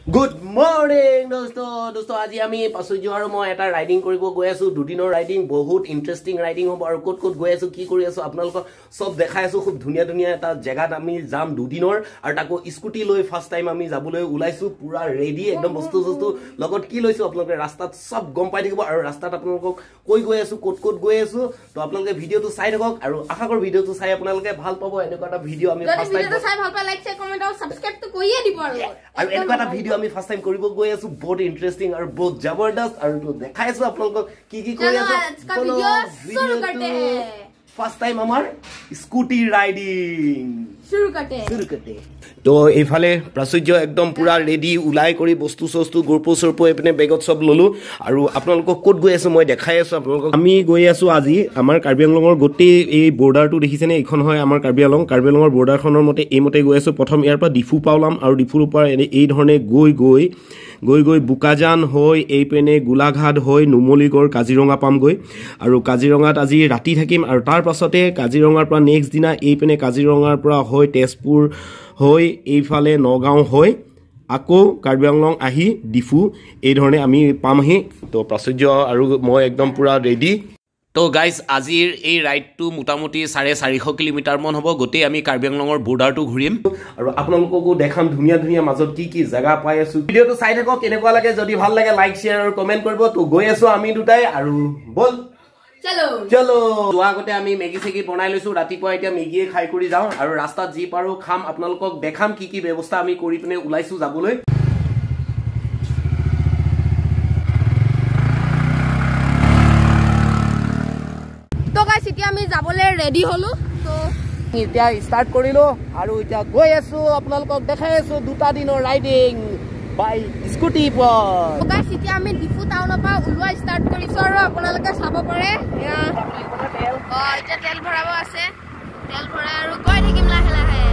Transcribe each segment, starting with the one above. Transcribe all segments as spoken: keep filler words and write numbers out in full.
Good morning, dosto. Dosto, আজি আমি পাছুজো আৰু মই এটা ৰাইডিং কৰিব গৈ আছো দুদিনৰ ৰাইডিং বহুত ইন্টাৰেষ্টিং ৰাইডিং হ'ব আৰু কোট কোট গৈ আছো কি কৰি আছো আপোনালোকক সব দেখাই আছো খুব ধুনিয়া ধুনিয়া এটা জায়গাত আমি যাম দুদিনৰ আৰু তাকো স্কুটি লৈ ফাৰ্স্ট টাইম আমি যাবলৈ ওলাইছো পুৰা ৰেডি একদম বস্তু বস্তু লগত কি লৈছো আপোনালোকে ৰাস্তাত সব গম পাই থাকিব আৰু ৰাস্তাত আপোনালোকক কই গৈ আছো কোট কোট গৈ আছো তো আপোনালোকে ভিডিওটো চাই থাকক আৰু আশা কৰো ভিডিওটো চাই আপোনালোকে ভাল পাব এনেকুৱা এটা ভিডিও আমি ফাৰ্স্ট টাইম চাই ভাল পালে লাইক শেয়াৰ কমেন্ট আৰু সাবস্ক্ৰাইব তো কৰিয়ে দিব আৰু আৰু এনেকুৱা এটা ভিডিও আমি ফাৰ্স্ট টাইম কৰিব গৈ আছো বহুত ইন্টাৰেষ্টিং আৰু বহুত জবৰদস্ত আৰু তো দেখাইছো আপোনালোকক কি কি কৰি আছো চলো ভিডিও करते हैं फर्स्ट टाइम हमार स्कूटी राइडिंग शुरू करते हैं शुरू करते हैं तो এইফালে প্ৰাচুৰ্য একদম পুৰা ৰেডি উলাই কৰি বস্তু সস্তু গোৰপো সৰপো এপনে বেগত সব ললো আৰু আপোনালোকক কোট গৈ আছো মই দেখাই আছো আপোনালোকক আমি গৈ আছো আজি আমাৰ কাৰ্বি আংলঙৰ গটি এই বৰ্ডাৰটো দেখিছেনে এইখন হয় আমাৰ কাৰ্বি আংলং কাৰ্বি আংলঙৰ বৰ্ডাৰখনৰ মতে এই মতে গৈ আছো প্ৰথম ইয়াৰ পৰা ডিফু পাওলাম আৰু ডিফুৰ পৰা এই ধৰণে গৈ গৈ গৈ গৈ বুকাজান হৈ এই পেনে গোলাঘাট হৈ নুমলীগড় কাজিৰঙা পামগৈ আৰু কাজিৰঙাত আজি ৰাতি থাকিম আৰু তাৰ পাছতে কাজিৰঙাৰ পৰা নেক্সট দিনা এই পেনে কাজিৰঙাৰ পৰা হৈ তেজপুৰ হৈ এইফালে নগাঁও হৈ আকৌ কাৰ্বি আংলং আহি ডিফু এই ধৰণে আমি পামহি তো প্ৰাচুৰ্য আৰু মই একদম পুৰা ৰেডি তো গাইজ আজিৰ এই ৰাইডটো মোটামুটি চাৰে চাৰিশ কিলোমিটাৰ মান হ'ব গোটেই আমি কাৰ্বি আংলঙৰ বৰ্ডাৰটো ঘূৰিম আৰু আপোনালোককো দেখাম ধুনীয়া ধুনীয়া মাজত কি কি জায়গা পাই আছো ভিডিওটো চাই থাকক কেনেকুৱা লাগে যদি ভাল লাগে লাইক শ্বেয়াৰ আৰু কমেন্ট কৰিব তো গৈ আছো আমি দুটাই আৰু বল চলো চলো যোৱা আগতে আমি মেগি চেগি বনাই লৈছো ৰাতিপুৱা এতিয়া মেগিয়ে খাই কৰি যাওঁ আৰু ৰাস্তাত যি পাৰো খাম আপোনালোকক দেখাম কি কি ব্যৱস্থা আমি কৰি পিনে ওলাইছো যাবলৈ এতিয়া আমি যাবলৈ ৰেডি হলো তো এতিয়া ষ্টাৰ্ট কৰিলো আৰু এতিয়া গৈ আছো আপোনালোকক দেখাই আছো দুটা দিনৰ ৰাইডিং বাই স্কুটি পৰ তো গাইস এতিয়া আমি ডিফু টাউনৰ পৰা উলোৱা ষ্টাৰ্ট কৰিছো আৰু আপোনালোকে চাব পাৰে এয়া অ এতিয়া তেল ভৰাব আছে তেল ভৰাই আৰু গৈ থাকিম লাহে লাহে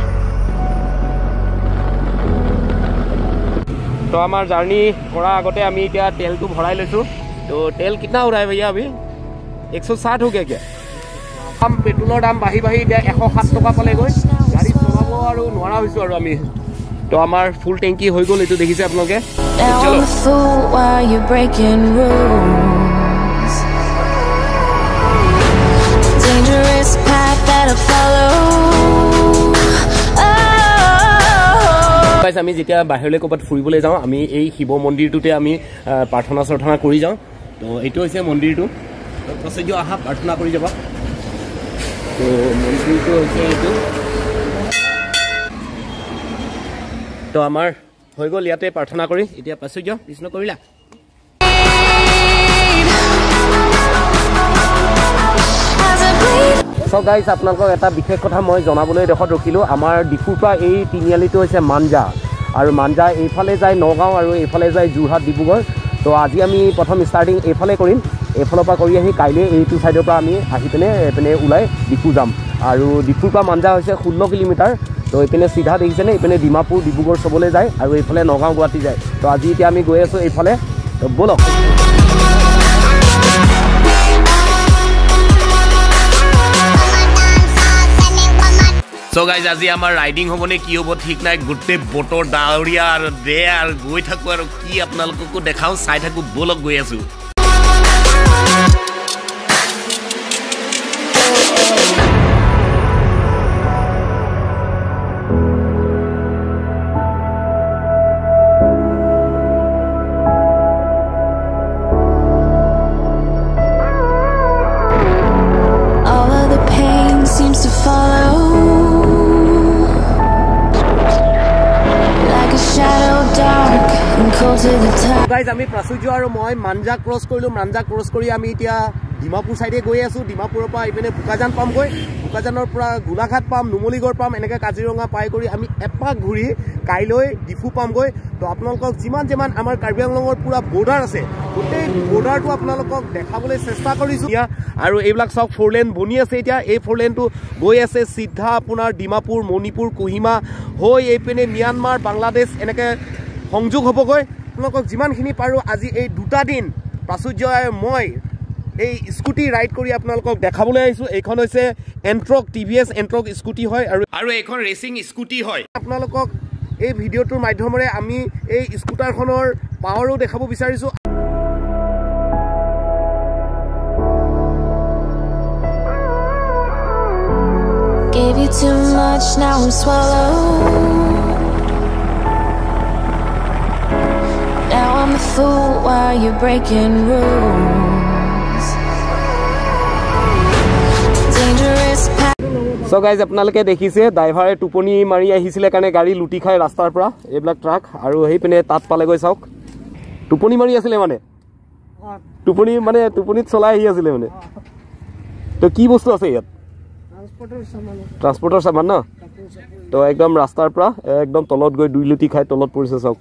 তো আমাৰ জাৰ্নি কৰা আগতে আমি এতিয়া তেলটো ভৰাই লৈছো তো তেল কিतना हो रहा है भैया अभी एक सौ साठ हो गया क्या हम पेट्रोলৰ দাম বাঢ়ি বাঢ়ি এতিয়া এশ সাত টকা পালে গৈ গাড়ী চলাব আৰু নোৱাৰা হৈছো আৰু আমি তো আমাৰ ফুল টেংকি হৈ গল এটো দেখিছে আপোনালোকে গাইস আমি যেতিয়া বাহিৰলৈ ক'বাত ফুৰিবলৈ যাওঁ আমি এই শিৱ মন্দিৰটোতে আমি প্ৰাৰ্থনা চৰ্থনা কৰি যাওঁ তো এইটো হৈছে মন্দিৰটো প্ৰাচুৰ্য আহা প্ৰাৰ্থনা কৰি যাবা তো মন্দিৰটো হৈছে এইটো তো আমাৰ হৈ গ'ল ইয়াতে প্ৰাৰ্থনা কৰি এতিয়া প্ৰাচুৰ্য কৃষ্ণ কৰিলা সো গাইস আপোনালোকক এটা বিশেষ কথা মই জনাবলৈ দেখত ৰখিলো আমাৰ ডিফুৰ পৰা এই তিনিআলিটো হৈছে মানজা আৰু মানজা এইফালে যায় নগাঁও আৰু এইফালে যায় যোৰহাট ডিব্ৰুগড় তো আজি আমি প্ৰথম ষ্টাৰ্টিং এইফালে কৰিম এইফালৰ পৰা কৰি আহি কাইলৈ এইটো চাইডৰ পৰা আমি আহি পিনে এইপিনে ওলাই ডিফু যাম আৰু ডিফুৰ পৰা মানজা হৈছে ষোল্ল কিলোমিটাৰ তো এইপিনে চিধা দেখিছেনে এইপিনে ডিমাপুৰ ডিব্ৰুগড় চবলৈ যায় আৰু এইফালে নগাঁও গুৱাহাটী যায় তো আজি এতিয়া আমি গৈ আছোঁ এইফালে তো ব'লক So guys, আজি আমাৰ ৰাইডিং হ'বনে কি হ'ব ঠিক নাই গোটেই বতৰ ডাৱৰীয়া আৰু দে আৰু গৈ থাকো আৰু কি আপোনালোককো দেখাও চাই থাকো বলক গৈ আছো গাইজ আমি প্ৰাচুৰ্য আৰু মই মানজা ক্ৰছ কৰিলো মানজা ক্ৰছ কৰি আমি এতিয়া ডিমাপুৰ সাইডে গৈ আছো ডিমাপুৰৰ পৰা ইপিনে বুকাজান পামগৈ বুকাজানৰ পৰা গোলাঘাট পাম নুমলীগড় পাম এনেকৈ কাজিৰঙা পাই কৰি আমি এপাক ঘূৰি কাইলৈ ডিফু পামগৈ তো আপোনালোকক যিমান যিমান আমাৰ কাৰ্বি আংলঙৰ পুৰা বৰ্ডাৰ আছে গোটেই বৰ্ডাৰটো আপোনালোকক দেখাবলৈ চেষ্টা কৰিছো আৰু এইবিলাক চব ফ'ৰ লেন বনি আছে এতিয়া এই ফ'ৰ লেনটো গৈ আছে চিধা আপোনাৰ ডিমাপুৰ মণিপুৰ কোহিমা হৈ এইপিনে ম্যানমাৰ বাংলাদেশ এনেকৈ সংযোগ হ'বগৈ আপোনালোকক যিমানখিনি পাৰোঁ আজি এই দুটা দিন প্ৰাচুৰ্য মই এই স্কুটি ৰাইড কৰি আপোনালোকক দেখাবলৈ আহিছোঁ এইখন হৈছে এন্ট্ৰক টিভিএছ এন্ট্ৰক স্কুটি হয় আৰু আৰু এইখন ৰেচিং স্কুটি হয় আপোনালোকক এই ভিডিঅ'টোৰ মাধ্যমেৰে আমি এই স্কুটাৰখনৰ পাৱাৰো দেখাব বিচাৰিছোঁ। Gave you too much, now I'm swallowed. Now I'm a fool while you're breaking rules. Dangerous path. So guys, আপোনালোকে দেখিছে ড্ৰাইভাৰে টোপনি মাৰি আহিছিলে কাৰণে গাড়ী লুটি খাই ৰাস্তাৰ পৰা এইবিলাক ট্ৰাক আৰু সেই পিনে তাত পালেগৈ চাওক টোপনি মাৰি আছিলে মানে টোপনি মানে টোপনিত চলাই আহি আছিলে মানে তো কি বস্তু আছে ইয়াত ট্ৰান্সপৰ্টৰ সামান ন তো একদম ৰাস্তাৰ পৰা একদম তলত গৈ দুই লুটি খাই তলত পৰিছে চাওক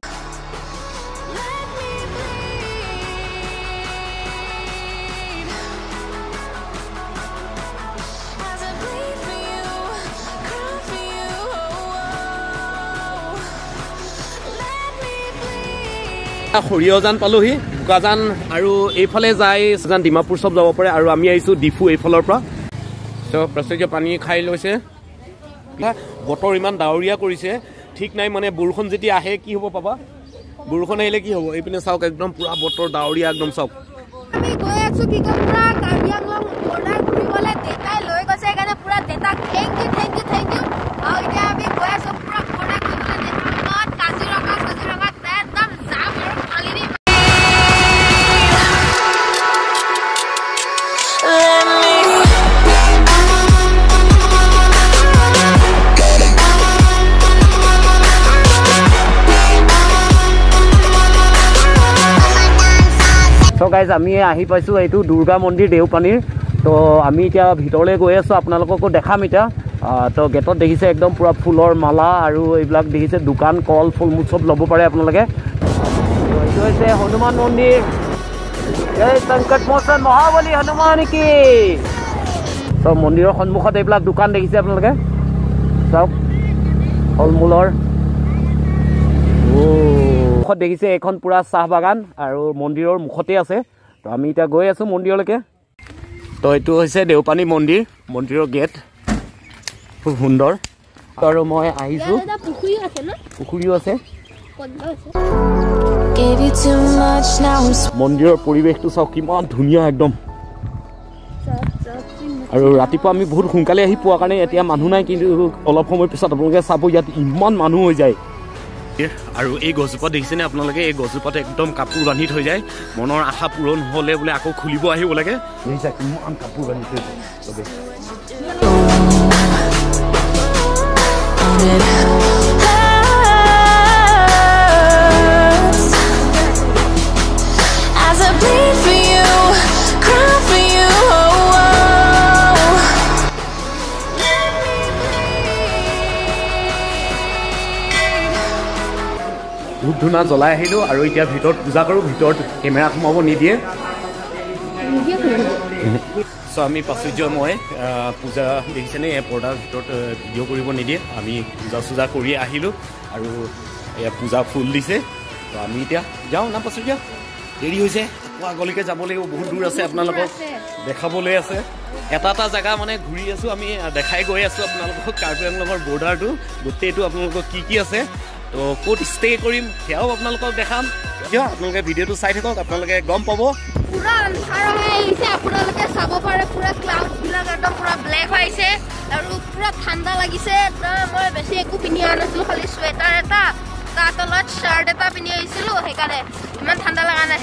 খৰিয়জান পালোহি বোকাজান আৰু এইফালে যায় জান ডিমাপুৰ সব যাব পাৰে আৰু আমি আহিছোঁ ডিফু এইফালৰ পৰা তো প্ৰত্যেক পানী খাই লৈছে বতৰ ইমান ডাৱৰীয়া কৰিছে ঠিক নাই মানে বৰষুণ যেতিয়া আহে কি হ'ব পাবা বৰষুণ আহিলে কি হ'ব এইপিনে চাওক একদম পুৰা বতৰ ডাৱৰীয়া একদম চাওক আমি গৈ আছো কি কম পুৰা কাৰ্বি আংলং বৰ্ডাৰ ঘূৰিবলৈ দেতাই লৈ গৈছে সেইকাৰণে পুৰা দেতাক thank you thank you thank you আৰু এতিয়া আমি গৈ আছো পুৰা বৰ্ডাৰ ঘূৰিবলৈ দেতাক কাজিৰঙা কাজিৰঙা একদম যাম আৰু পালিনি So guys, আমি আহি পাইছো এইটো দুৰ্গা মন্দিৰ দেওপানীৰ তো আমি এতিয়া ভিতৰলৈ গৈ আছো আপোনালোককো দেখাম এতিয়া তো গেটত দেখিছে একদম পুৰা ফুলৰ মালা আৰু এইবিলাক দেখিছে দোকান কল ফুল মুঠ চব ল'ব পাৰে আপোনালোকে এইটো হৈছে হনুমান মন্দিৰ জয় সংকট মোচন মহাবলী হনুমান কি তো মন্দিৰৰ সন্মুখত এইবিলাক দোকান দেখিছে আপোনালোকে চাওক ফল মূলৰ মুখত দেখিছে এখন পুৰা চাহ বাগান আৰু মন্দিৰৰ মুখতে আছে তো আমি এতিয়া গৈ আছো মন্দিৰলৈকে তো এইটো হৈছে দেওপানী মন্দিৰ মন্দিৰৰ গেট খুব সুন্দৰ আৰু মই আহিছো পুখুৰীও আছে মন্দিৰৰ পৰিৱেশটো চাওক কিমান ধুনীয়া একদম আৰু ৰাতিপুৱা আমি বহুত সোনকালে আহি পোৱা কাৰণে এতিয়া মানুহ নাই কিন্তু অলপ সময় পিছত আপোনালোকে চাব ইয়াত ইমান মানুহ হৈ যায় আৰু এই গছজোপা দেখিছেনে আপোনালোকে এই গছজোপাতে একদম কাপোৰ বান্ধি থৈ যায় মনৰ আশা পূৰণ হ'লে বোলে আকৌ খুলিব আহিব লাগে দেখিছা কিমান কাপোৰ বান্ধি থৈ যায় চবে ধূপ ধূনা জ্বলাই আহিলোঁ আৰু এতিয়া ভিতৰত পূজা কৰোঁ ভিতৰত কেমেৰা সোমাব নিদিয়ে চ' আমি প্ৰাচুৰ্য মই পূজা দেখিছেনে এই পৰ্দাৰ ভিতৰত ভিডিঅ' কৰিব নিদিয়ে আমি পূজা চূজা কৰি আহিলোঁ আৰু এয়া পূজা ফুল দিছে তো আমি এতিয়া যাওঁ না প্ৰাচুৰ্য দেৰি হৈছে আকৌ আগলৈকে যাব লাগিব বহুত দূৰ আছে আপোনালোকক দেখাবলৈ আছে এটা এটা জেগা মানে ঘূৰি আছোঁ আমি দেখাই গৈ আছোঁ আপোনালোকক কাৰ্বি আংলঙৰ বৰ্ডাৰটো গোটেইটো আপোনালোকক কি কি আছে তো ক'ত ষ্টে কৰিম সেয়াও আপোনালোকক দেখাম আপোনালোকে ভিডিঅ'টো চাই থাকক আপোনালোকে গম পাব পুৰা আন্ধাৰ হৈ আহিছে আপোনালোকে চাব পাৰে পুৰা ক্লাউডবিলাক একদম পুৰা ব্লেক হৈছে আৰু পুৰা ঠাণ্ডা লাগিছে মই বেছি একো পিন্ধি অহা নাছিলোঁ খালি চুৱেটাৰ এটা তাৰ তলত শ্বাৰ্ট এটা পিন্ধি আহিছিলোঁ সেইকাৰণে ইমান ঠাণ্ডা লগা নাই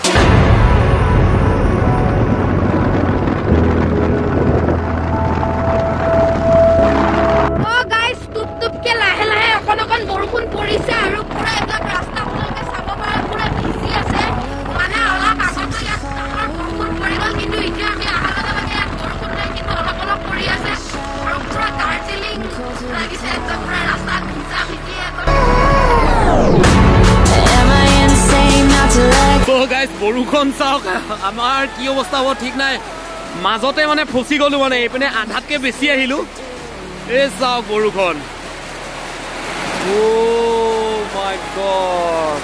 বৰষুণ পৰিছে আৰু পুৰা একদম ৰাস্তা আপোনালোকে চাব পাৰে পুৰা ভিজি আছে মানে অলপ আগতে ইয়াত বৰষুণ পৰি গ'ল কিন্তু এতিয়া আমি অহাৰ লগে লগে ইয়াত বৰষুণ নাই কিন্তু অলপ অলপ পৰি আছে আৰু পুৰা দাৰ্জিলিং লাগিছে একদম পুৰা ৰাস্তাত ভিজা ভিজি বৰষুণ চাওক আমাৰ কি অৱস্থা হ'ব ঠিক নাই মাজতে মানে ফচি গ'লো মানে এইপিনে আধাতকৈ বেছি আহিলোঁ এই চাওক বৰষুণ Oh my god.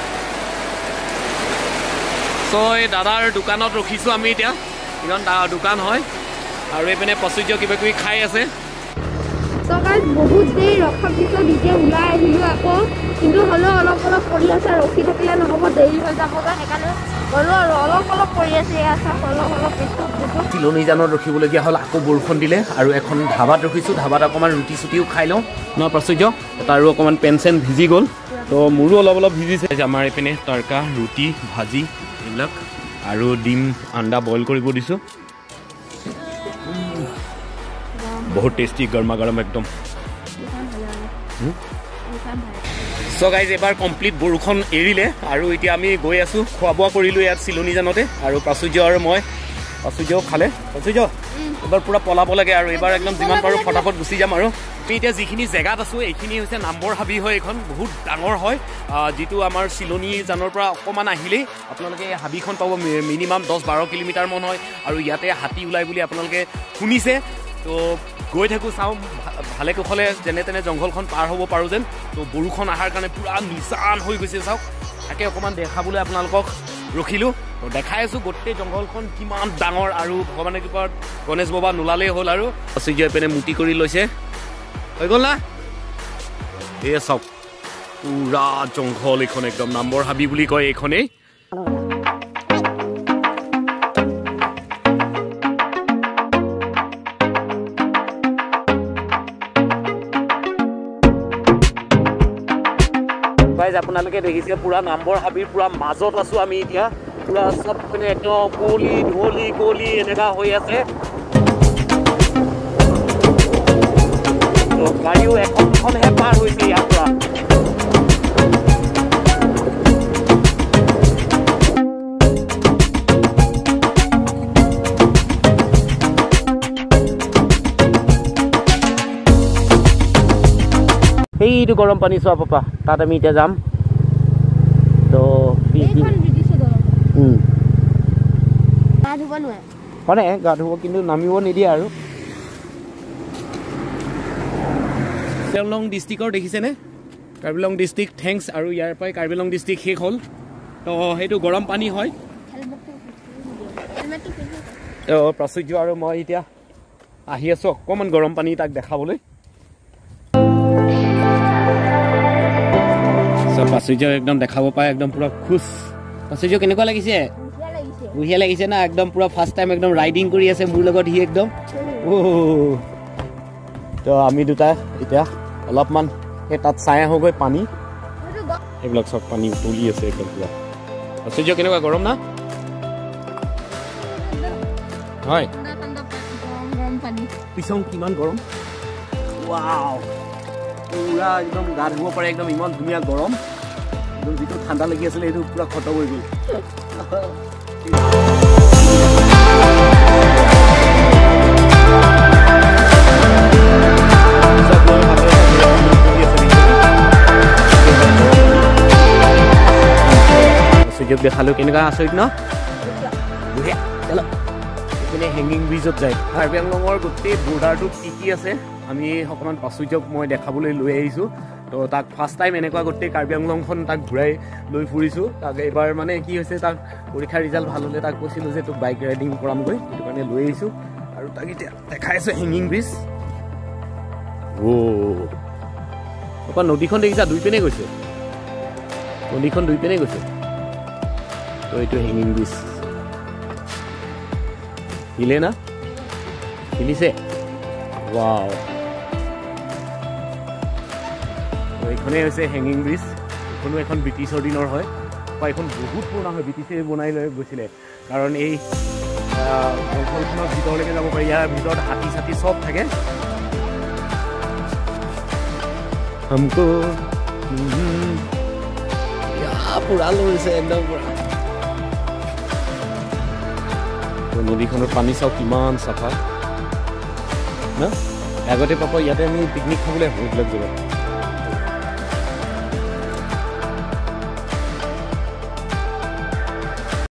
So এই দাদাৰ দোকানত ৰখিছোঁ আমি এতিয়া ইমান দোকান হয় আৰু এইপিনে প্ৰাচুৰ্য কিবা কিবি খাই আছে So গাইজ বহুত দেৰি ৰখাৰ পিছত এতিয়া ওলাই আহিলোঁ আকৌ কিন্তু হ'লেও অলপ অলপ পৰি আছে ৰখি থাকিলে নহ'ব দেৰি হৈ যাব সেইকাৰণে হ'লেও আৰু অলপ অলপ পৰি আছে এয়া চাওক অলপ অলপ চিলনী জানত ৰখিবলগীয়া হ'ল আকৌ বৰষুণ দিলে আৰু এখন ধাবাত ৰখিছোঁ ধাবাত অকণমান ৰুটি চুটিও খাই লওঁ ন প্ৰাচুৰ্য তাৰো অকণমান পেন চেন ভিজি গ'ল তো মোৰো অলপ অলপ ভিজিছে আমাৰ এইপিনে তৰকা ৰুটি ভাজি এইবিলাক আৰু ডিম আণ্ডা বইল কৰিব দিছোঁ বহুত টেষ্টি গৰমা গৰম একদম চ' গাইজ এবাৰ কমপ্লিট বৰষুণ এৰিলে আৰু এতিয়া আমি গৈ আছোঁ খোৱা বোৱা কৰিলোঁ ইয়াত চিলনী জানতে আৰু প্ৰাচুৰ্য আৰু মই প্ৰাচুৰ্যও খালে প্ৰাচুৰ্য এবাৰ পূৰা পলাব লাগে আৰু এইবাৰ একদম যিমান পাৰোঁ ফটাফট গুচি যাম আৰু আমি এতিয়া যিখিনি জেগাত আছোঁ এইখিনি হৈছে নাম্বৰ হাবি হয় এইখন বহুত ডাঙৰ হয় যিটো আমাৰ চিলনী জানৰ পৰা অকণমান আহিলেই আপোনালোকে হাবিখন পাব মিনিমাম দহ বাৰ কিলোমিটাৰমান হয় আৰু ইয়াতে হাতী ওলাই বুলি আপোনালোকে শুনিছে তো গৈ থাকোঁ চাওঁ ভালে কুশলে যেনে তেনে জংঘলখন পাৰ হ'ব পাৰোঁ যেন তো বৰষুণ অহাৰ কাৰণে পূৰা নিচান হৈ গৈছে চাওক তাকে অকণমান দেখাবলৈ আপোনালোকক ৰখিলোঁ তো দেখাই আছোঁ গোটেই জংঘলখন কিমান ডাঙৰ আৰু ভগৱানৰ কৃপাত গণেশ বাবা নোলালেই হ'ল আৰু সূৰ্যই পেনে মুটি কৰি লৈছে হৈ গ'ল না এয়া চাওক পূৰা জংঘল এইখন একদম নাম্বৰ হাবি বুলি কয় এইখনেই আপোনালোকে দেখিছে পুৰা নাম্বৰ হাবিৰ পুৰা মাজত আছোঁ আমি এতিয়া পুৰা চব মানে একদম কুঁৱলী ধুঁৱলী কুঁৱলী এনেকুৱা হৈ আছে গাড়ীও এখনখনহে পাৰ হৈছে ইয়াৰ পৰা সেইটো গৰম পানী চোৱা পাপা তাত আমি এতিয়া যাম তো মানে গা ধুব কিন্তু নামিব নিদিয়ে আৰু কাৰ্বি আংলং ডিষ্ট্ৰিক্টৰ দেখিছেনে কাৰ্বি আংলং ডিষ্ট্ৰিক্ট থেংকছ আৰু ইয়াৰ পৰাই কাৰ্বি আংলং ডিষ্ট্ৰিক্ট শেষ হ'ল তো সেইটো গৰম পানী হয় তো প্ৰাচুৰ্য আৰু মই এতিয়া আহি আছোঁ অকণমান গৰম পানী তাক দেখাবলৈ প্ৰাচুৰ্য একদম দেখাব পায় একদম পুৰা খুচ প্ৰাচুৰ্য কেনেকুৱা লাগিছে বঢ়িয়া লাগিছে না একদম পুৰা ফাৰ্ষ্ট টাইম একদম ৰাইডিং কৰি আছে মোৰ লগত সি একদম তো আমি দুটা এতিয়া অলপমান সেই তাত চাই আহোঁগৈ পানী এইবিলাক চব পানী তুলি আছে একদম পুৰা প্ৰাচুৰ্য কেনেকুৱা গৰম না হয় পিছং কিমান গৰম ৱাও পুৰা একদম গা ধুব পাৰে একদম ইমান ধুনীয়া গৰম একদম যিটো ঠাণ্ডা লাগি আছিলে সেইটো পুৰা খতম হৈ গ'ল সুযোগ দেখালো কেনেকুৱা আচৰিত ন এইপিনে হেংগিং ব্ৰিজত যায় কাৰ্বি আংলঙৰ গোটেই বৰ্ডাৰটোত কি কি আছে আমি অকণমান প্ৰাচুৰ্যক মই দেখাবলৈ লৈ আহিছোঁ তো তাক ফাৰ্ষ্ট টাইম এনেকুৱা গোটেই কাৰ্বি আংলংখন তাক ঘূৰাই লৈ ফুৰিছোঁ তাক এইবাৰ মানে কি হৈছে তাক পৰীক্ষাৰ ৰিজাল্ট ভাল হ'লে তাক কৈছিলোঁ যে তোক বাইক ৰাইডিং কৰামগৈ সেইটো কাৰণে লৈ আহিছোঁ আৰু তাক এতিয়া দেখাই আছোঁ হেংগিং ব্ৰিজ অ' অকণ নদীখন দেখিছা দুই পিনে গৈছে নদীখন দুই পিনে গৈছে তো এইটো হেংগিং ব্ৰিজ হিলে না হিলিছে ৱাও এইখনেই হৈছে হেংগিং ব্ৰিজ এইখনো এখন ব্ৰিটিছৰ দিনৰ হয় বা এইখন বহুত পুৰণা হয় ব্ৰিটিছে বনাই লৈ গৈছিলে কাৰণ এই জংঘলখনৰ ভিতৰলৈকে যাব পাৰি ইয়াৰ ভিতৰত হাতী চাতী চব থাকে हमको পুৰা লৈছে একদম পুৰা নদীখনৰ পানী চাওক কিমান চাফা না আগতে পাপা ইয়াতে আমি পিকনিক খাবলৈ আহোঁ এইবিলাক জেগাত